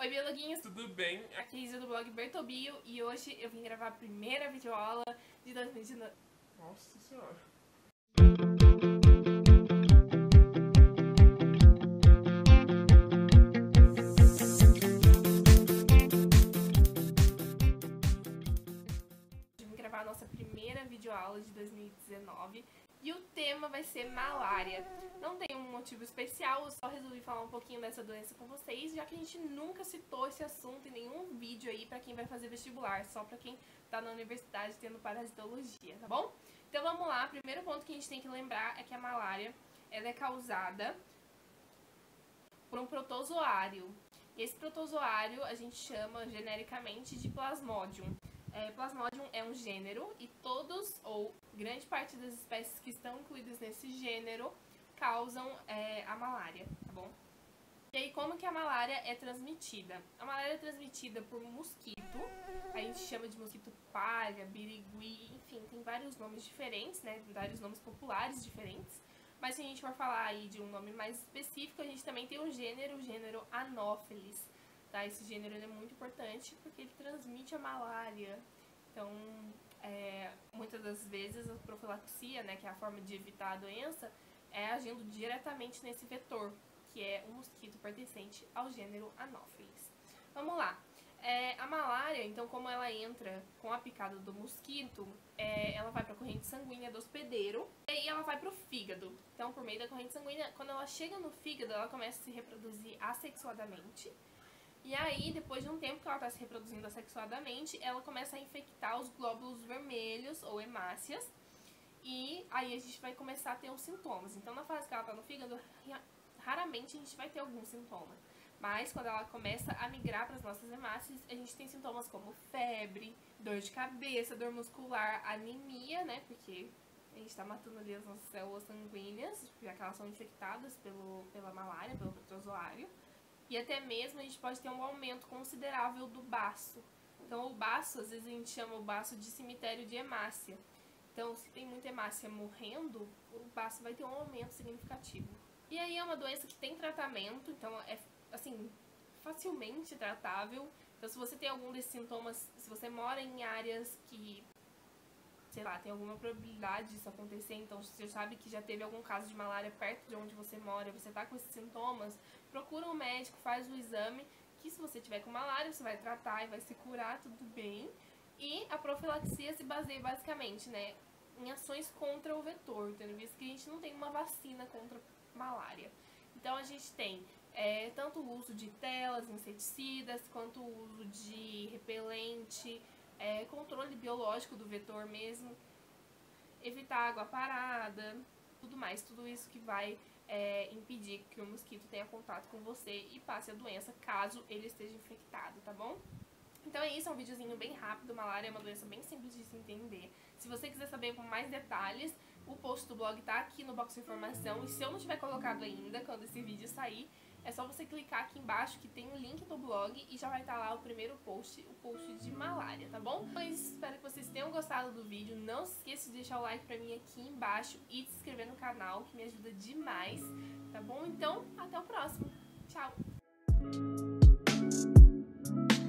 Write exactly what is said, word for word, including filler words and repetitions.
biologuinhos, tudo bem? Aqui é a Isa do blog Bertobio e hoje eu vim gravar a primeira videoaula de dois mil e dezenove. Nossa senhora. Eu vim gravar a nossa primeira videoaula de dois mil e dezenove. E o tema vai ser malária. Não tem um motivo especial, eu só resolvi falar um pouquinho dessa doença com vocês, já que a gente nunca citou esse assunto em nenhum vídeo aí pra quem vai fazer vestibular, só pra quem tá na universidade tendo parasitologia, tá bom? Então vamos lá, o primeiro ponto que a gente tem que lembrar é que a malária, ela é causada por um protozoário. Esse protozoário a gente chama genericamente de Plasmodium. É, Plasmodium é um gênero e todos, ou grande parte das espécies que estão incluídas nesse gênero, causam é, a malária, tá bom? E aí, como que a malária é transmitida? A malária é transmitida por mosquito, a gente chama de mosquito palha, birigui, enfim, tem vários nomes diferentes, né? Vários nomes populares diferentes. Mas se a gente for falar aí de um nome mais específico, a gente também tem um gênero, o gênero Anopheles. Tá? Esse gênero ele é muito importante porque ele transmite a malária. Então, é, muitas das vezes a profilaxia, né, que é a forma de evitar a doença, é agindo diretamente nesse vetor, que é um mosquito pertencente ao gênero Anopheles. Vamos lá. É, a malária, então, como ela entra com a picada do mosquito, é, ela vai para a corrente sanguínea do hospedeiro e ela vai para o fígado. Então, por meio da corrente sanguínea, quando ela chega no fígado, ela começa a se reproduzir assexuadamente. E aí, depois de um tempo que ela está se reproduzindo assexuadamente, ela começa a infectar os glóbulos vermelhos ou hemácias. E aí a gente vai começar a ter os sintomas. Então, na fase que ela está no fígado, raramente a gente vai ter algum sintoma. Mas quando ela começa a migrar para as nossas hemácias, a gente tem sintomas como febre, dor de cabeça, dor muscular, anemia, né? Porque a gente está matando ali as nossas células sanguíneas, já que elas são infectadas pelo, pela malária, pelo protozoário. E até mesmo a gente pode ter um aumento considerável do baço. Então o baço, às vezes a gente chama o baço de cemitério de hemácia. Então se tem muita hemácia morrendo, o baço vai ter um aumento significativo. E aí é uma doença que tem tratamento, então é assim, facilmente tratável. Então se você tem algum desses sintomas, se você mora em áreas que, sei lá, tem alguma probabilidade disso acontecer, então se você sabe que já teve algum caso de malária perto de onde você mora, você tá com esses sintomas, procura um médico, faz o exame, que se você tiver com malária, você vai tratar e vai se curar, tudo bem. E a profilaxia se baseia basicamente, né, em ações contra o vetor, tendo visto que a gente não tem uma vacina contra malária. Então a gente tem é, tanto o uso de telas, inseticidas, quanto o uso de repelente, é, controle biológico do vetor mesmo, evitar água parada, tudo mais, tudo isso que vai é, impedir que o mosquito tenha contato com você e passe a doença caso ele esteja infectado, tá bom? Então é isso, é um videozinho bem rápido. Malária é uma doença bem simples de se entender. Se você quiser saber com mais detalhes, o post do blog tá aqui no box de informação. E se eu não tiver colocado ainda, quando esse vídeo sair, é só você clicar aqui embaixo que tem o link do blog e já vai estar lá o primeiro post, o post de malária, tá bom? Mas espero que vocês tenham gostado do vídeo. Não se esqueça de deixar o like pra mim aqui embaixo e de se inscrever no canal, que me ajuda demais, tá bom? Então, até o próximo. Tchau!